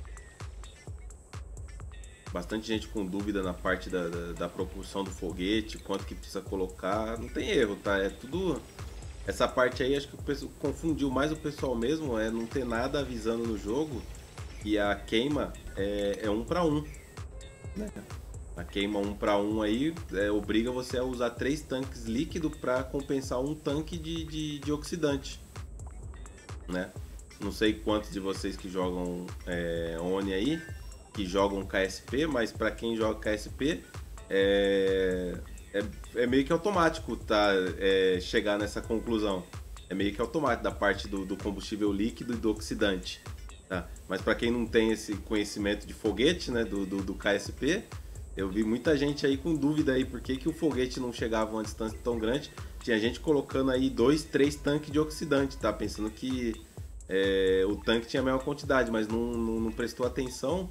A: Bastante gente com dúvida na parte da, da, da propulsão do foguete, quanto que precisa colocar. Não tem erro, tá? É tudo... Essa parte aí acho que o pessoal confundiu mais o pessoal mesmo, é não ter nada avisando no jogo que a queima é, é um para um, né? A queima um para um aí é, obriga você a usar três tanques líquidos para compensar um tanque de, de, de oxidante, né? Não sei quantos de vocês que jogam é, Oni aí, que jogam K S P, mas para quem joga K S P é, é, é meio que automático, tá? É, chegar nessa conclusão. É meio que automático da parte do, do combustível líquido e do oxidante. Tá? Mas para quem não tem esse conhecimento de foguete, né, do, do, do K S P, eu vi muita gente aí com dúvida aí por que, que o foguete não chegava a uma distância tão grande. Tinha gente colocando aí dois, três tanques de oxidante, tá? Pensando que é, o tanque tinha a mesma quantidade, mas não, não, não prestou atenção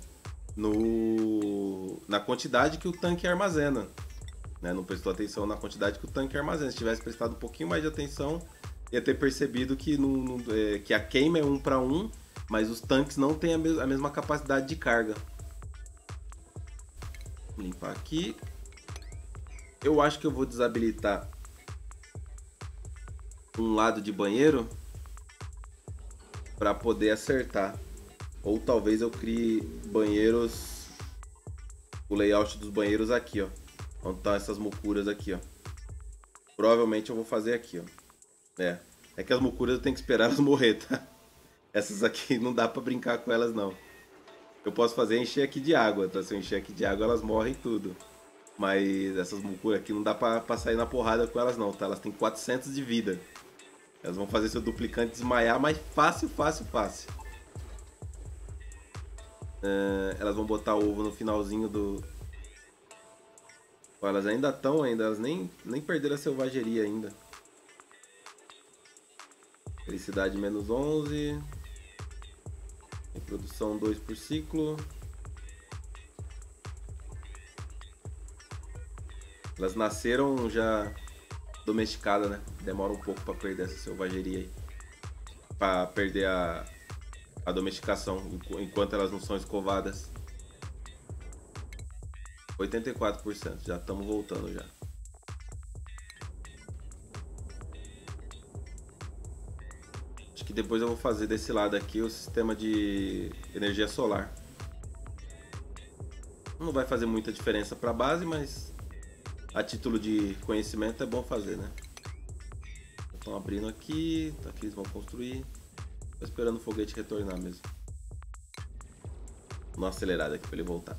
A: no, na quantidade que o tanque armazena. Né? Não prestou atenção na quantidade que o tanque armazena. Se tivesse prestado um pouquinho mais de atenção, ia ter percebido que, não, não, é, que a queima é um para um, mas os tanques não têm a, mes a mesma capacidade de carga. Vou limpar aqui. Eu acho que eu vou desabilitar um lado de banheiro para poder acertar. Ou talvez eu crie banheiros, o layout dos banheiros aqui, ó. Onde estão essas mucuras aqui, ó. Provavelmente eu vou fazer aqui, ó. É, é que as mucuras eu tenho que esperar elas morrer, tá? Essas aqui não dá pra brincar com elas, não. Eu posso fazer é encher aqui de água, tá? Se eu encher aqui de água, elas morrem tudo. Mas essas mucuras aqui não dá pra, pra sair na porrada com elas, não, tá? Elas têm quatrocentos de vida. Elas vão fazer seu duplicante desmaiar, mas fácil, fácil, fácil. Uh, elas vão botar ovo no finalzinho do... Pô, elas ainda estão, ainda, elas nem, nem perderam a selvageria ainda. Felicidade menos onze. Reprodução dois por ciclo. Elas nasceram já domesticadas, né? Demora um pouco para perder essa selvageria aí. Para perder a, a domesticação, enquanto elas não são escovadas. oitenta e quatro por cento, já estamos voltando já. Acho que depois eu vou fazer desse lado aqui o sistema de energia solar. Não vai fazer muita diferença para a base, mas a título de conhecimento é bom fazer, né? Estão abrindo aqui, tá aqui eles vão construir. Tô esperando o foguete retornar mesmo. Vou dar uma acelerada aqui para ele voltar.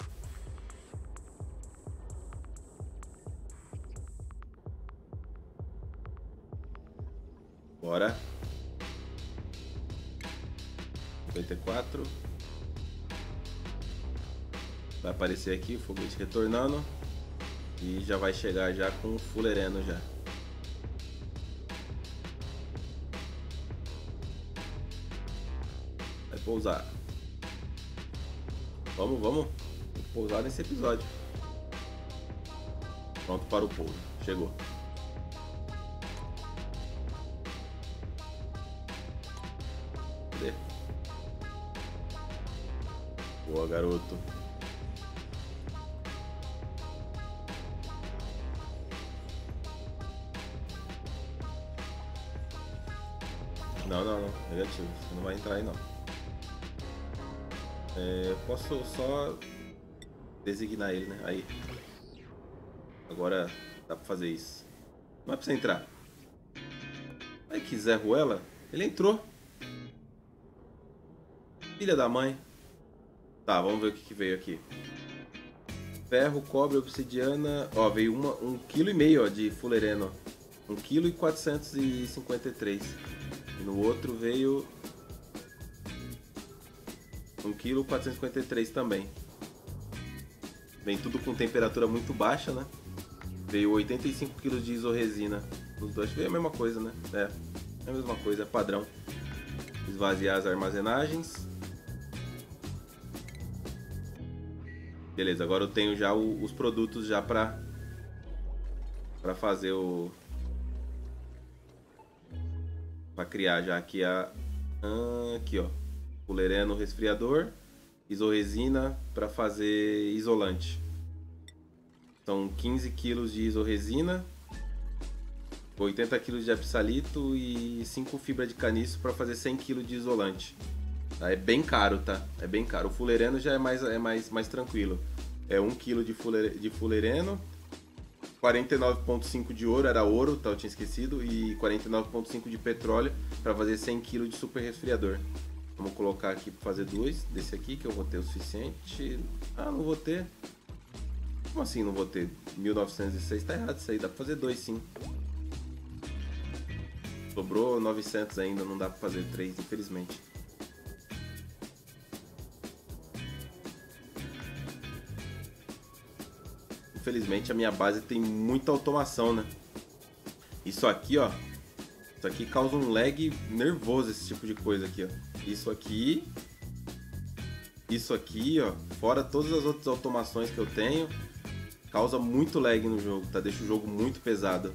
A: Bora. cinquenta e quatro. Vai aparecer aqui o foguete retornando. E já vai chegar já com o fulereno já. Vai pousar. Vamos, vamos. Tem que pousar nesse episódio. Pronto para o pouso. Chegou. Cadê? Boa, garoto. Não, não, não. Negativo. Você não vai entrar aí, não. É, eu posso só designar ele, né? Aí. Agora dá pra fazer isso. Não é pra você entrar. Aí que Zé Ruela, ele entrou. Filha da mãe. Tá, vamos ver o que, que veio aqui. Ferro, cobre, obsidiana. Ó, veio uma, um quilo e meio ó, de fulereno. um quilo e quatrocentos e cinquenta e três. E no outro veio um quilo e quatrocentos e cinquenta e três também. Vem tudo com temperatura muito baixa, né? Veio oitenta e cinco quilos de isorresina. Os dois veio a mesma coisa, né? É, é a mesma coisa, é padrão. Esvaziar as armazenagens. Beleza, agora eu tenho já o, os produtos já pra, pra fazer o... Pra criar já aqui a... Aqui, ó. Fulereno resfriador. Isorresina pra fazer isolante. São quinze quilos de isorresina, oitenta quilos de absalito e cinco fibras de caniço para fazer cem quilos de isolante. Tá? É bem caro, tá? É bem caro. O fulereno já é mais, é mais, mais tranquilo. É um quilo de, fuler, de fulereno, quarenta e nove vírgula cinco de ouro, era ouro, tá? Eu tinha esquecido, e quarenta e nove vírgula cinco de petróleo para fazer cem quilos de super resfriador. Vamos colocar aqui para fazer dois desse aqui, que eu vou ter o suficiente. Ah, não vou ter. Como assim não vou ter? mil novecentos e seis tá errado isso aí, dá pra fazer dois sim. Sobrou novecentos ainda, não dá pra fazer três, infelizmente. Infelizmente a minha base tem muita automação, né? Isso aqui, ó. Isso aqui causa um lag nervoso, esse tipo de coisa aqui, ó. Isso aqui. Isso aqui, ó. Fora todas as outras automações que eu tenho. Causa muito lag no jogo, tá? Deixa o jogo muito pesado.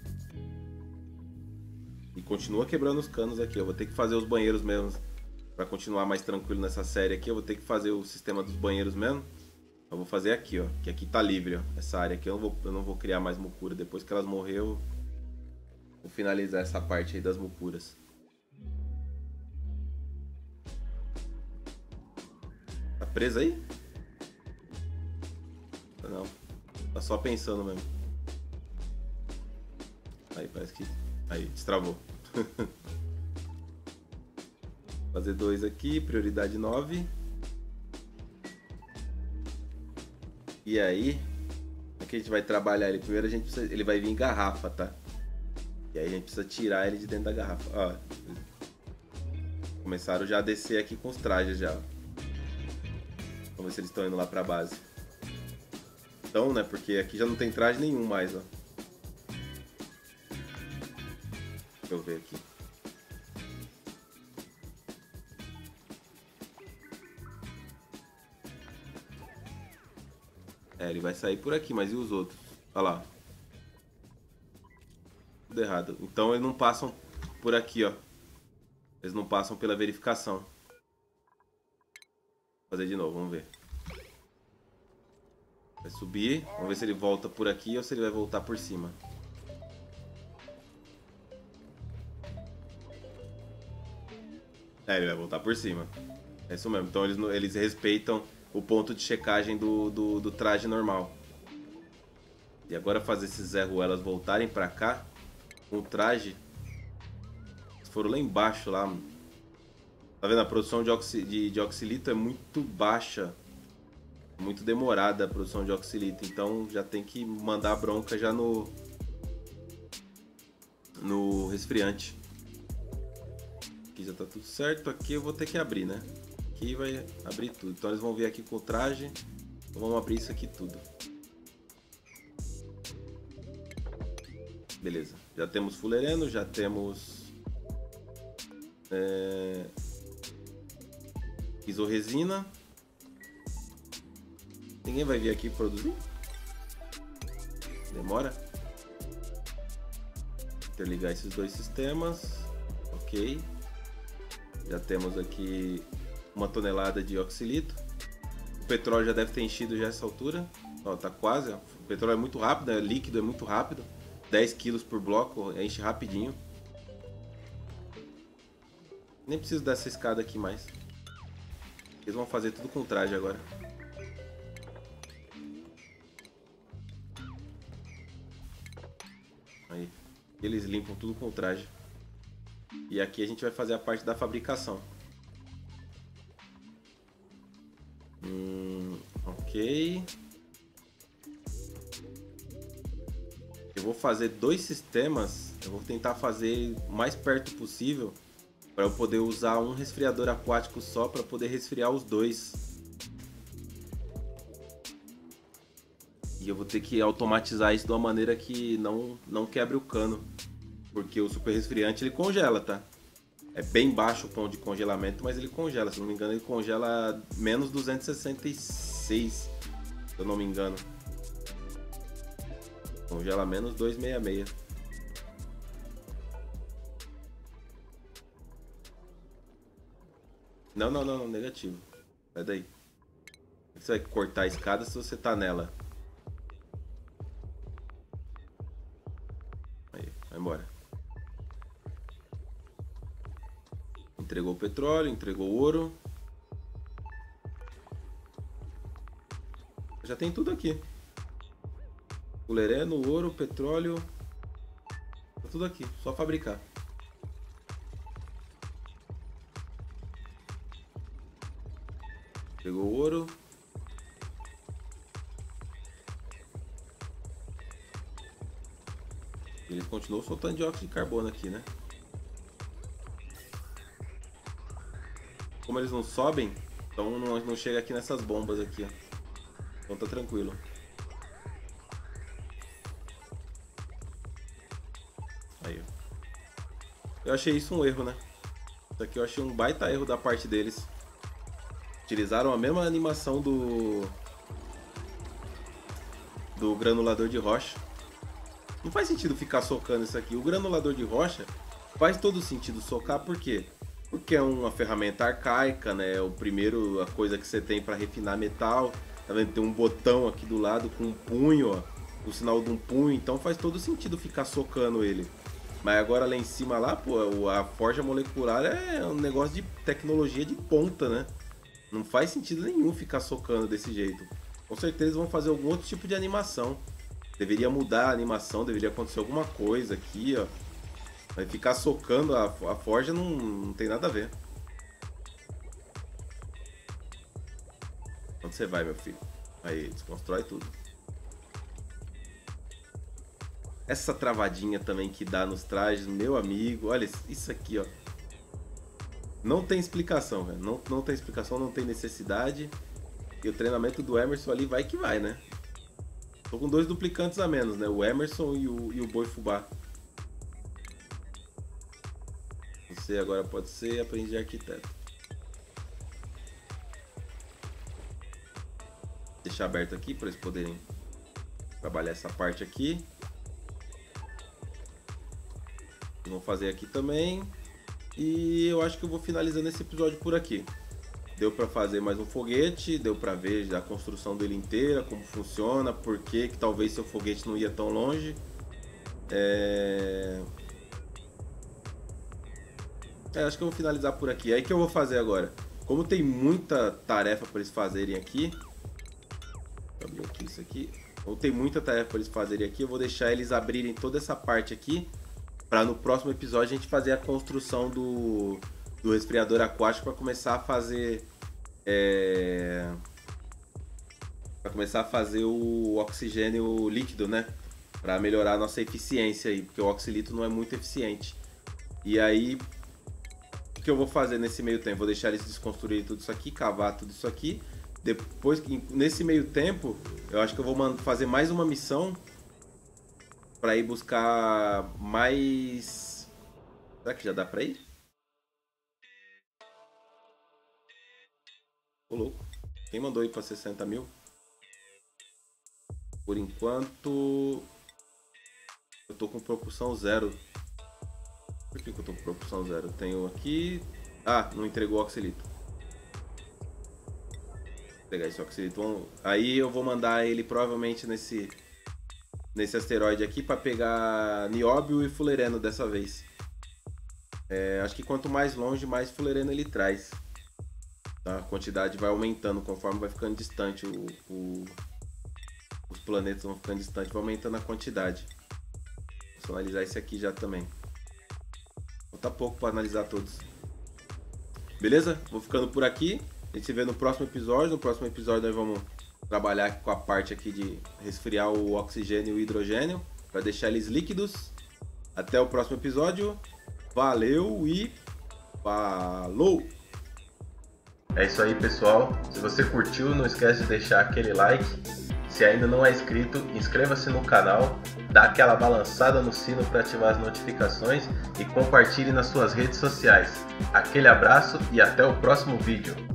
A: E continua quebrando os canos aqui. Eu vou ter que fazer os banheiros mesmo. Pra continuar mais tranquilo nessa série aqui, eu vou ter que fazer o sistema dos banheiros mesmo. Eu vou fazer aqui, ó. Que aqui tá livre, ó. Essa área aqui eu não vou, eu não vou criar mais mucura. Depois que elas morreram, vou finalizar essa parte aí das mucuras. Tá preso aí? Não. Tá só pensando mesmo. Aí, parece que... Aí, destravou. Fazer dois aqui, prioridade nove. E aí, aqui a gente vai trabalhar ele. Primeiro a gente precisa... Ele vai vir em garrafa, tá? E aí a gente precisa tirar ele de dentro da garrafa. Ó. Começaram já a descer aqui com os trajes já. Vamos ver se eles estão indo lá pra base. Então, né? Porque aqui já não tem traje nenhum mais, ó. Deixa eu ver aqui. É, ele vai sair por aqui, mas e os outros? Olha lá. Tudo errado. Então eles não passam por aqui, ó. Eles não passam pela verificação. Vou fazer de novo, vamos ver. Vai subir. Vamos ver se ele volta por aqui ou se ele vai voltar por cima. É, ele vai voltar por cima. É isso mesmo. Então eles, eles respeitam o ponto de checagem do, do, do traje normal. E agora fazer esses Zé Ruelas voltarem pra cá com o traje. Eles foram lá embaixo lá. Tá vendo? A produção de, oxi, de, de oxilito é muito baixa. Muito demorada a produção de oxilito. Então já tem que mandar a bronca já no no resfriante. Aqui já tá tudo certo. Aqui eu vou ter que abrir, né? Aqui vai abrir tudo. Então eles vão vir aqui com o traje. Então vamos abrir isso aqui tudo. Beleza. Já temos fulereno, já temos é... isorresina. Ninguém vai vir aqui produzir? Demora? Interligar esses dois sistemas. Ok. Já temos aqui uma tonelada de oxilito. O petróleo já deve ter enchido já essa altura. Ó, tá quase. Ó. O petróleo é muito rápido, é líquido, é muito rápido. dez quilos por bloco, enche rapidinho. Nem preciso dessa escada aqui mais. Eles vão fazer tudo com traje agora. Aí. Eles limpam tudo com traje. E aqui a gente vai fazer a parte da fabricação. Hum, ok. Eu vou fazer dois sistemas. Eu vou tentar fazer o mais perto possível para eu poder usar um resfriador aquático só para poder resfriar os dois. E eu vou ter que automatizar isso de uma maneira que não, não quebre o cano. Porque o super resfriante ele congela, tá? É bem baixo o ponto de congelamento, mas ele congela. Se não me engano, ele congela menos duzentos e sessenta e seis. Se eu não me engano. Congela menos duzentos e sessenta e seis. Não, não, não, não, negativo. Sai daí. Você vai cortar a escada se você tá nela. Aí, vai embora. Entregou o petróleo, entregou o ouro. Já tem tudo aqui. Fulereno, ouro, petróleo. Tá tudo aqui, só fabricar. Pegou o ouro. Ele continuou soltando dióxido de carbono aqui, né? Como eles não sobem, então não, não chega aqui nessas bombas aqui, ó. Então tá tranquilo. Aí, ó. Eu achei isso um erro, né? Isso aqui eu achei um baita erro da parte deles. Utilizaram a mesma animação do do granulador de rocha. Não faz sentido ficar socando isso aqui. O granulador de rocha faz todo sentido socar, por quê? Porque é uma ferramenta arcaica, né? É o primeiro a coisa que você tem para refinar metal. Tá vendo? Tem um botão aqui do lado com um punho, ó, o sinal de um punho, então faz todo sentido ficar socando ele. Mas agora lá em cima lá, pô, a forja molecular é um negócio de tecnologia de ponta, né? Não faz sentido nenhum ficar socando desse jeito. Com certeza eles vão fazer algum outro tipo de animação. Deveria mudar a animação, deveria acontecer alguma coisa aqui, ó. Vai ficar socando a, a forja não, não tem nada a ver. Onde você vai, meu filho? Aí, desconstrói tudo. Essa travadinha também que dá nos trajes, meu amigo. Olha isso aqui, ó. Não tem explicação, velho. Não, não tem explicação, não tem necessidade. E o treinamento do Emerson ali vai que vai, né? Tô com dois duplicantes a menos, né? O Emerson e o, e o Boi Fubá. Você agora pode ser aprendiz de arquiteto. Deixar aberto aqui para eles poderem trabalhar essa parte aqui. Vou fazer aqui também. E eu acho que eu vou finalizando esse episódio por aqui. Deu para fazer mais um foguete, deu para ver a construção dele inteira, como funciona, por que que talvez seu foguete não ia tão longe. É... É, acho que eu vou finalizar por aqui. Aí que eu vou fazer agora. Como tem muita tarefa para eles fazerem aqui. Vou abrir aqui isso aqui. Como tem muita tarefa para eles fazerem aqui, eu vou deixar eles abrirem toda essa parte aqui. Para no próximo episódio a gente fazer a construção do, do resfriador aquático para começar a fazer é, para começar a fazer o oxigênio líquido, né? Para melhorar a nossa eficiência aí, porque o oxilito não é muito eficiente. E aí o que eu vou fazer nesse meio tempo? Vou deixar eles desconstruírem tudo isso aqui, cavar tudo isso aqui. Depois, nesse meio tempo, eu acho que eu vou fazer mais uma missão para ir buscar mais... Será que já dá para ir? Ô louco, quem mandou ir para sessenta mil? Por enquanto eu tô com propulsão zero. Por que, que eu tô com propulsão zero? Eu tenho aqui... Ah, não entregou o oxilito. Vou pegar esse oxilito. Aí eu vou mandar ele provavelmente nesse... Nesse asteroide aqui para pegar nióbio e fulereno dessa vez. É, acho que quanto mais longe, mais fulereno ele traz. Tá? A quantidade vai aumentando conforme vai ficando distante. O, o, os planetas vão ficando distantes, vai aumentando a quantidade. Vou analisar esse aqui já também. Falta pouco para analisar todos. Beleza? Vou ficando por aqui. A gente se vê no próximo episódio. No próximo episódio nós vamos trabalhar com a parte aqui de resfriar o oxigênio e o hidrogênio para deixar eles líquidos. Até o próximo episódio. Valeu e falou! É isso aí, pessoal. Se você curtiu, não esquece de deixar aquele like. Se ainda não é inscrito, inscreva-se no canal, dá aquela balançada no sino para ativar as notificações e compartilhe nas suas redes sociais. Aquele abraço e até o próximo vídeo.